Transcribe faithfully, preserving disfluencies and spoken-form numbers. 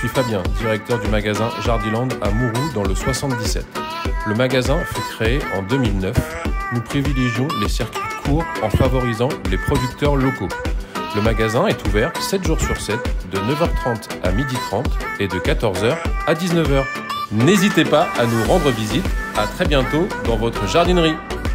suis Fabien, directeur du magasin Jardiland à Mourou dans le soixante-dix-sept. Le magasin fut créé en deux mille neuf. Nous privilégions les circuits courts en favorisant les producteurs locaux. Le magasin est ouvert sept jours sur sept, de neuf heures trente à midi trente et de quatorze heures à dix-neuf heures. N'hésitez pas à nous rendre visite. À très bientôt dans votre jardinerie.